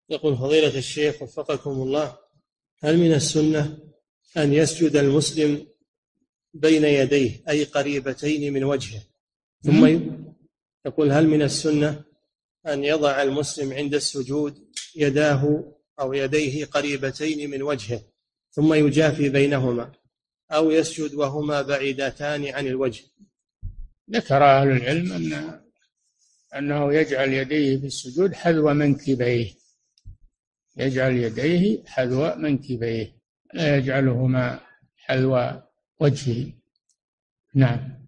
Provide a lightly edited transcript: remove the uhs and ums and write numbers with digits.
يقول فضيلة الشيخ وفقكم الله: هل من السنة أن يسجد المسلم بين يديه أي قريبتين من وجهه يقول هل من السنة أن يضع المسلم عند السجود يداه أو يديه قريبتين من وجهه ثم يجافي بينهما، أو يسجد وهما بعيدتان عن الوجه؟ ذكر أهل العلم أنه يجعل يديه في السجود حذو منكبيه، يجعل يديه حذو منكبيه، لا يجعلهما حذو وجهه. نعم.